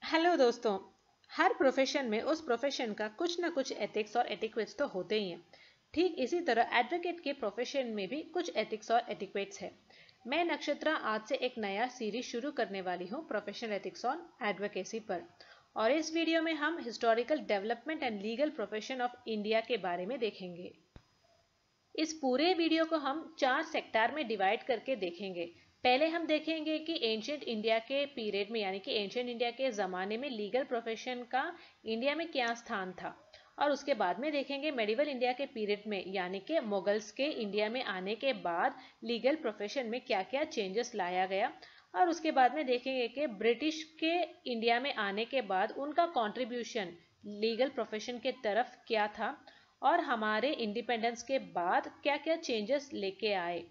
Hello दोस्तों। हर profession में उस प्रोफेशन का कुछ ना कुछ एथिक्स और एटिक्वेट्स तो होते ही हैं। ठीक इसी तरह एडवोकेट के प्रोफेशन में भी कुछ एथिक्स और एटिक्वेट्स है। मैं नक्षत्रा आज से एक नया सीरीज शुरू करने वाली हूँ प्रोफेशनल एथिक्स ऑन एडवोकेसी पर। और इस वीडियो में हम historical development and legal profession of India के बारे में देखेंगे। इस पूरे वीडियो को हम 4 सेक्टर में डिवाइड करके देखेंगे। पहले हम देखेंगे कि एंशियंट इंडिया के पीरियड में यानी कि एंशियंट इंडिया के ज़माने में लीगल प्रोफेशन का इंडिया में क्या स्थान था, और उसके बाद में देखेंगे मेडिवल इंडिया के पीरियड में यानी कि मुगल्स के इंडिया में आने के बाद लीगल प्रोफेशन में क्या क्या चेंजेस लाया गया, और उसके बाद में देखेंगे कि ब्रिटिश के इंडिया में आने के बाद उनका कॉन्ट्रीब्यूशन लीगल प्रोफेशन के तरफ क्या था, और हमारे इंडिपेंडेंस के बाद क्या क्या चेंजेस लेके आए।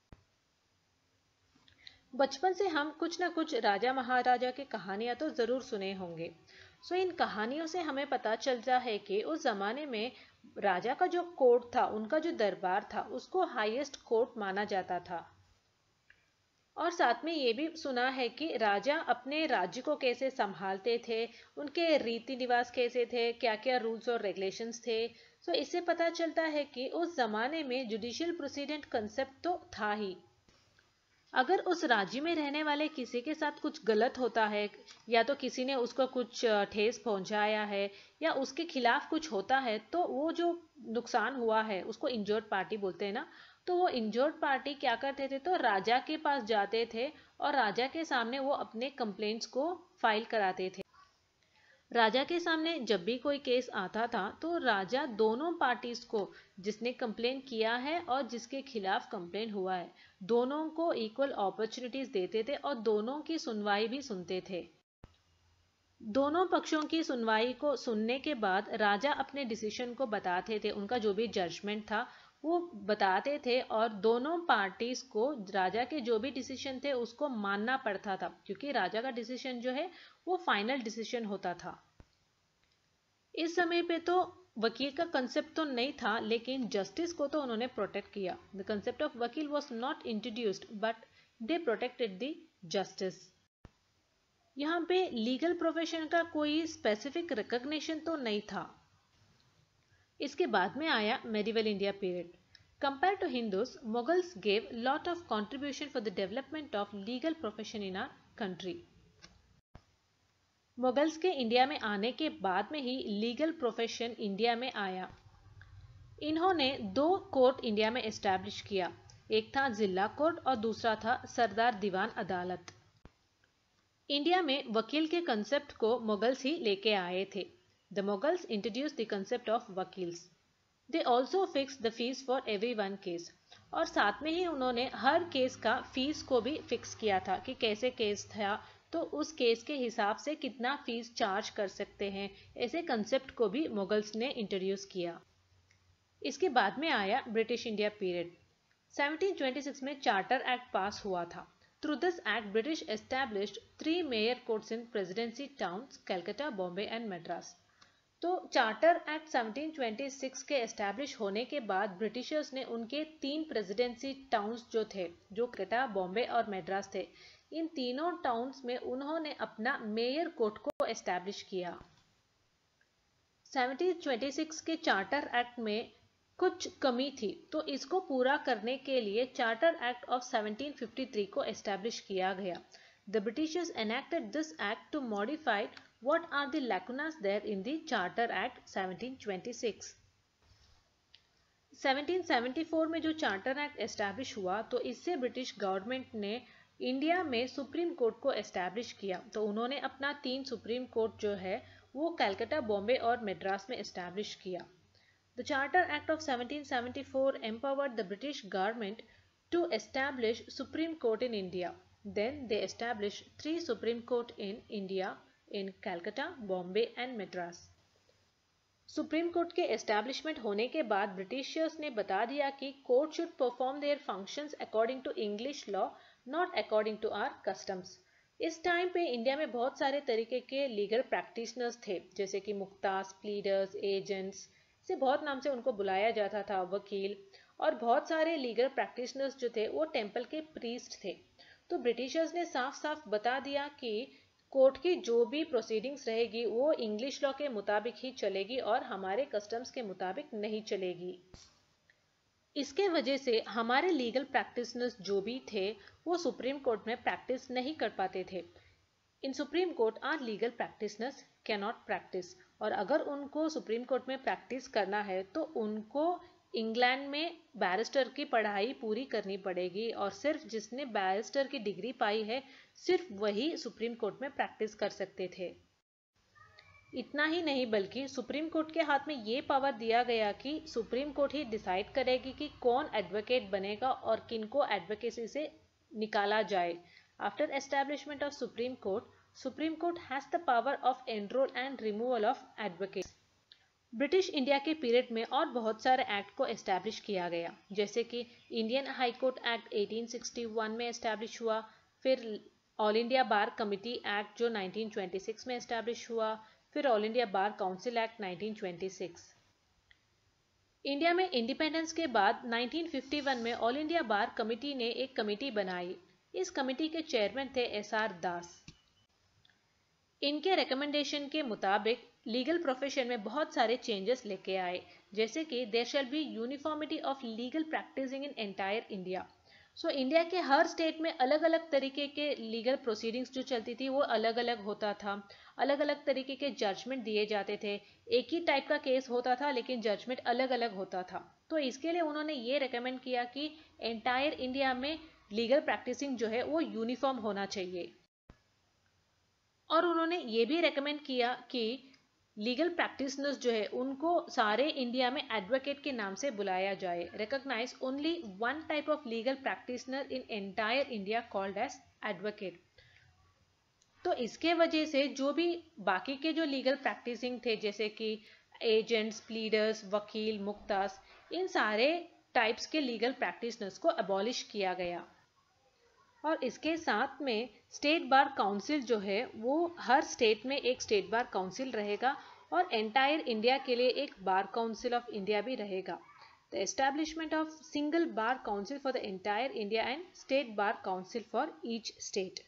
बचपन से हम कुछ ना कुछ राजा महाराजा की कहानियां तो जरूर सुने होंगे। इन कहानियों से हमें पता चलता है कि उस जमाने में राजा का जो कोर्ट था, उनका जो दरबार था, उसको हाईएस्ट कोर्ट माना जाता था। और साथ में ये भी सुना है कि राजा अपने राज्य को कैसे संभालते थे, उनके रीति रिवाज कैसे थे, क्या क्या रूल्स और रेगुलेशंस थे। इससे पता चलता है कि उस जमाने में जुडिशियल प्रोसीडेंट कंसेप्ट तो था ही। अगर उस राज्य में रहने वाले किसी के साथ कुछ गलत होता है, या तो किसी ने उसको कुछ ठेस पहुंचाया है, या उसके खिलाफ कुछ होता है, तो वो जो नुकसान हुआ है उसको इंजर्ड पार्टी बोलते हैं ना। तो वो इंजर्ड पार्टी क्या करते थे, तो राजा के पास जाते थे और राजा के सामने वो अपने कंप्लेंट्स को फाइल कराते थे। राजा के सामने जब भी कोई केस आता था तो राजा दोनों पार्टीज को, जिसने कंप्लेन किया है और जिसके खिलाफ कंप्लेन हुआ है, दोनों को इक्वल अपॉर्चुनिटीज देते थे और दोनों की सुनवाई भी सुनते थे। दोनों पक्षों की सुनवाई को सुनने के बाद राजा अपने डिसीजन को बताते थे, उनका जो भी जजमेंट था वो बताते थे, और दोनों पार्टीज को राजा के जो भी डिसीजन थे उसको मानना पड़ता था, क्योंकि राजा का डिसीजन जो है वो फाइनल डिसीजन होता था। इस समय पे तो वकील का कंसेप्ट तो नहीं था, लेकिन जस्टिस को तो उन्होंने प्रोटेक्ट किया। The concept of vakil was not introduced but they protected the justice. यहाँ पे लीगल प्रोफेशन का कोई स्पेसिफिक रिकॉग्निशन तो नहीं था। इसके बाद में आया medieval India period. Compare to Hindus, Mughals gave lot of contribution for the development of legal profession in our country. Mughals के इंडिया में आने के बाद में ही लीगल प्रोफेशन इंडिया में आया। इन्होंने 2 कोर्ट इंडिया में एस्टैब्लिश किया, एक था जिला कोर्ट और दूसरा था सरदार दीवान अदालत। इंडिया में वकील के कंसेप्ट को मुगल्स ही लेके आए थे। The Mughals introduce the concept of vakils. They also fix the fees for every one case, और साथ में ही उन्होंने हर केस का फीस को भी फिक्स किया था कि कैसे केस था तो उस केस के हिसाब से कितना फीस चार्ज कर सकते हैं। ऐसे कंसेप्ट को भी मुगल्स ने इंट्रोड्यूस किया। इसके बाद में आया ब्रिटिश इंडिया पीरियड। 1726 में चार्टर एक्ट पास हुआ था। Through this act British established 3 mayor courts in presidency towns Calcutta, Bombay and Madras. तो चार्टर एक्ट 1726 के एस्टैब्लिश होने के बाद ब्रिटिशर्स ने उनके 3 प्रेसिडेंसी टाउन्स जो थे, जो कलकत्ता, बॉम्बे और मद्रास थे, इन तीनों टाउन्स में उन्होंने अपना मेयर कोर्ट को एस्टैब्लिश किया। 1726 के चार्टर एक्ट में कुछ कमी थी, तो इसको पूरा करने के लिए चार्टर एक्ट ऑफ 1753 को एस्टैब्लिश किया गया। The Britishers enacted this act to modify what are the lacunas there in the Charter Act 1726. 1774 में जो चार्टर एक्ट एस्टैब्लिश हुआ, तो इससे ब्रिटिश गवर्नमेंट ने इंडिया में सुप्रीम कोर्ट को एस्टैब्लिश किया। तो उन्होंने अपना 3 सुप्रीम कोर्ट जो है वो कलकत्ता, बॉम्बे और मद्रास में एस्टैब्लिश किया। The Charter Act of 1774 empowered the British government to establish Supreme Court in India. Then they established 3 Supreme Court in India in Calcutta, Bombay and Madras. Supreme court के establishment होने के बाद ब्रिटिशर्स ने बता दिया कि court should perform their functions according to English law, not according to our customs. इस time पे इंडिया में बहुत सारे तरीके के लीगल प्रैक्टिशनर्स थे, जैसे कि मुख्तास, प्लीडर्स, एजेंट्स, से बहुत नाम से उनको बुलाया जाता था, वकील, और बहुत सारे लीगल प्रैक्टिशनर्स जो थे वो टेम्पल के प्रीस्ट थे। तो ब्रिटिशर्स ने साफ साफ बता दिया कि कोर्ट की जो भी प्रोसीडिंग्स रहेगी वो इंग्लिश लॉ के मुताबिक ही चलेगी और हमारे कस्टम्स के मुताबिक नहीं चलेगी। इसके वजह से हमारे लीगल प्रैक्टिशनर्स जो भी थे वो सुप्रीम कोर्ट में प्रैक्टिस नहीं कर पाते थे। In supreme court are legal practitioners cannot practice, और अगर उनको सुप्रीम कोर्ट में प्रैक्टिस करना है तो उनको इंग्लैंड में बैरिस्टर की पढ़ाई पूरी करनी पड़ेगी, और सिर्फ जिसने बैरिस्टर की डिग्री पाई है सिर्फ वही सुप्रीम कोर्ट में प्रैक्टिस कर सकते थे। इतना ही नहीं बल्कि सुप्रीम कोर्ट के हाथ में ये पावर दिया गया कि सुप्रीम कोर्ट ही डिसाइड करेगी कि कौन एडवोकेट बनेगा और किनको एडवोकेसी से निकाला जाए। After establishment of supreme court has the power of enrol and removal of advocates. British India के पीरियड में और बहुत सारे एक्ट को एस्टैब्लिश किया गया, जैसे कि इंडियन हाई कोर्ट एक्ट 1861 में एस्टैब्लिश हुआ, फिर all India bar committee act जो 1926 में एस्टैब्लिश हुआ, फिर all India bar council act 1926। India में इंडिपेंडेंस के बाद 1951 में ऑल इंडिया बार कमिटी ने एक कमेटी बनाई। इस कमेटी के चेयरमैन थे SR दास। इनके रिकमेंडेशन के मुताबिक लीगल प्रोफेशन में बहुत सारे चेंजेस लेके आए, जैसे कि there shall be uniformity of legal practising in entire India. So India के हर स्टेट में अलग अलग तरीके के लीगल प्रोसीडिंग्स जो चलती थी वो अलग अलग होता था, अलग अलग तरीके के जजमेंट दिए जाते थे। एक ही टाइप का केस होता था लेकिन जजमेंट अलग अलग होता था। तो इसके लिए उन्होंने ये रेकमेंड किया कि एंटायर इंडिया में लीगल प्रैक्टिसिंग जो है वो यूनिफॉर्म होना चाहिए, और उन्होंने ये भी रेकमेंड किया कि लीगल प्रैक्टिशनर्स जो है उनको सारे इंडिया में एडवोकेट के नाम से बुलाया जाए। Recognise only one type of legal practitioner in entire India called as advocate. तो इसके वजह से जो भी बाकी के जो लीगल प्रैक्टिसिंग थे, जैसे कि एजेंट्स, प्लीडर्स, वकील, मुख्तास, इन सारे टाइप्स के लीगल प्रैक्टिशनर्स को अबॉलिश किया गया। और इसके साथ में स्टेट बार काउंसिल जो है वो हर स्टेट में एक स्टेट बार काउंसिल रहेगा और एंटायर इंडिया के लिए एक बार काउंसिल ऑफ इंडिया भी रहेगा। The establishment of single bar council for the entire India and state bar council for each state.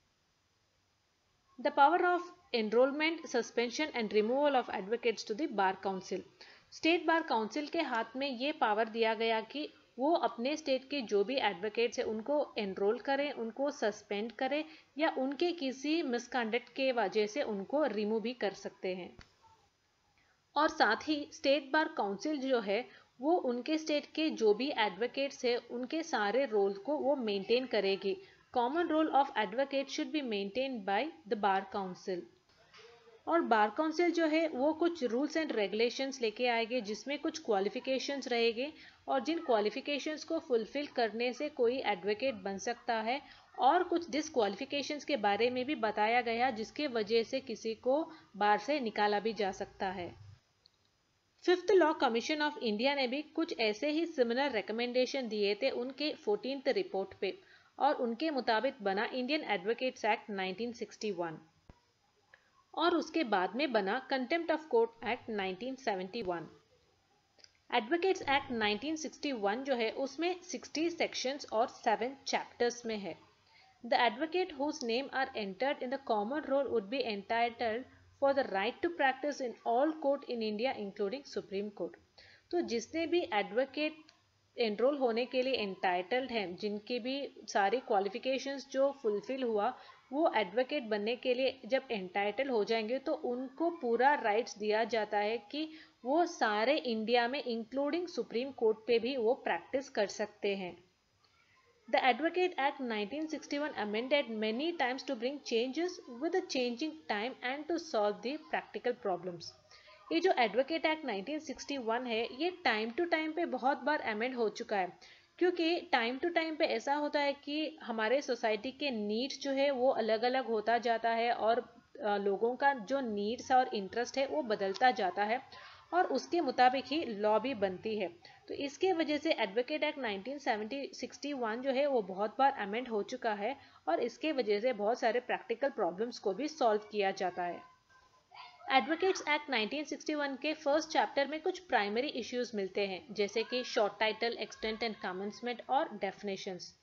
The power of enrolment, suspension and removal of advocates to the bar council. State bar council के हाथ में ये power दिया गया कि वो अपने state के जो भी एडवोकेट्स हैं उनको एनरोल करें, उनको सस्पेंड करें या उनके किसी मिसकंडक्ट के वजह से उनको रिमूव भी कर सकते हैं। और साथ ही स्टेट बार काउंसिल जो है वो उनके स्टेट के जो भी एडवोकेट्स हैं उनके सारे रोल को वो मेंटेन करेगी। Common roll of advocate should be maintained by the bar council. और बार काउंसिल जो है वो कुछ रूल्स एंड रेगुलेशंस लेके आएंगे जिसमें कुछ क्वालिफिकेशंस रहेंगे, और जिन क्वालिफिकेशंस को फुलफिल करने से कोई एडवोकेट बन सकता है, और कुछ डिसक्वालिफिकेशंस के बारे में भी बताया गया जिसके वजह से किसी को बार से निकाला भी जा सकता है। Fifth law commission of India ने भी कुछ ऐसे ही सिमिलर रिकमेंडेशन दिए थे उनके 14th रिपोर्ट पे, और उनके मुताबिक बना इंडियन एडवोकेट्स एक्ट 1961, और उसके बाद में बना contempt of court act 1971। Advocates act 1961 जो है उसमें 60 सेक्शंस और 7 चैप्टर्स में है। The advocate whose name are entered in the common roll would be entitled for the right to practice in all court in India including supreme court. तो जिसने भी advocate enrol होने के लिए एंटाइटल्ड हैं, जिनके भी सारी क्वालिफिकेशंस जो फुलफिल हुआ, वो एडवोकेट बनने के लिए जब एंटाइटल हो जाएंगे तो उनको पूरा राइट्स दिया जाता है कि वो सारे इंडिया में इंक्लूडिंग सुप्रीम कोर्ट पे भी वो प्रैक्टिस कर सकते हैं। The advocate act 1961 amended many times to bring changes with the changing time and to solve the practical problems. ये जो एडवोकेट एक्ट 1961 है ये टाइम टू टाइम पे बहुत बार अमेंड हो चुका है, क्योंकि टाइम टू टाइम पे ऐसा होता है कि हमारे सोसाइटी के नीड्स जो है वो अलग अलग होता जाता है, और लोगों का जो नीड्स और इंटरेस्ट है वो बदलता जाता है, और उसके मुताबिक ही लॉ भी बनती है। तो इसके वजह से एडवोकेट एक्ट 1961 जो है वो बहुत बार अमेंड हो चुका है, और इसके वजह से बहुत सारे प्रैक्टिकल प्रॉब्लम्स को भी सॉल्व किया जाता है। एडवोकेट्स एक्ट 1961 के फर्स्ट चैप्टर में कुछ प्राइमरी इश्यूज मिलते हैं, जैसे कि short title, extent and commencement और डेफिनेशंस।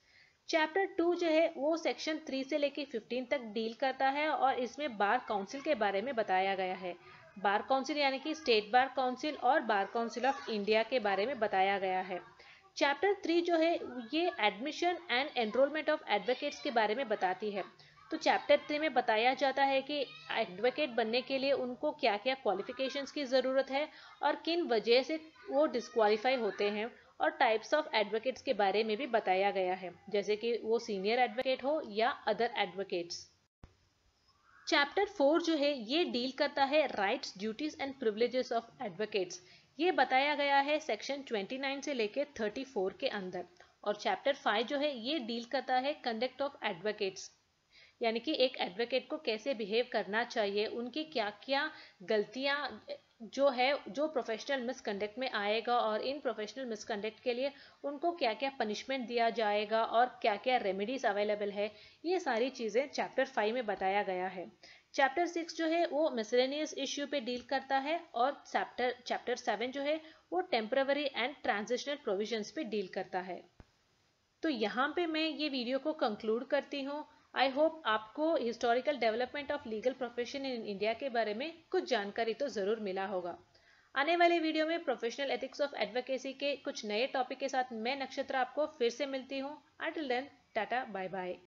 चैप्टर 2 जो है वो सेक्शन 3 से लेके 15 तक डील करता है और इसमें बार काउंसिल के बारे में बताया गया है। बार काउंसिल यानी कि स्टेट बार काउंसिल और बार काउंसिल ऑफ इंडिया के बारे में बताया गया है। चैप्टर 3 जो है ये admission and enrolment of advocates के बारे में बताती है। तो चैप्टर 3 में बताया जाता है कि एडवोकेट बनने के लिए उनको क्या क्या क्वालिफिकेशंस की ज़रूरत है और किन वजह से वो डिस्क्वालीफाई होते हैं, और टाइप्स ऑफ एडवोकेट्स के बारे में भी बताया गया है, जैसे कि वो सीनियर एडवोकेट हो या अदर एडवोकेट्स। चैप्टर 4 जो है ये डील करता है rights, duties and privileges of advocates. ये बताया गया है सेक्शन 29 से लेके 34 के अंदर। और चैप्टर 5 जो है ये डील करता है कंडक्ट ऑफ एडवोकेट्स, यानी कि एक एडवोकेट को कैसे बिहेव करना चाहिए, उनकी क्या क्या गलतियां जो है जो प्रोफेशनल मिसकंडक्ट में आएगा, और इन प्रोफेशनल मिसकंडक्ट के लिए उनको क्या क्या पनिशमेंट दिया जाएगा और क्या क्या रेमेडीज अवेलेबल है, ये सारी चीज़ें चैप्टर 5 में बताया गया है। चैप्टर 6 जो है वो मिसलेनियस इश्यू पे डील करता है, और चैप्टर 7 जो है वो टेम्पररी एंड ट्रांजिशनल प्रोविजंस पे डील करता है। तो यहाँ पे मैं ये वीडियो को कंक्लूड करती हूँ। आई होप आपको historical development of legal profession in India के बारे में कुछ जानकारी तो ज़रूर मिला होगा। आने वाले वीडियो में प्रोफेशनल एथिक्स ऑफ एडवोकेसी के कुछ नए टॉपिक के साथ मैं नक्षत्र आपको फिर से मिलती हूँ। Until then, tata bye bye.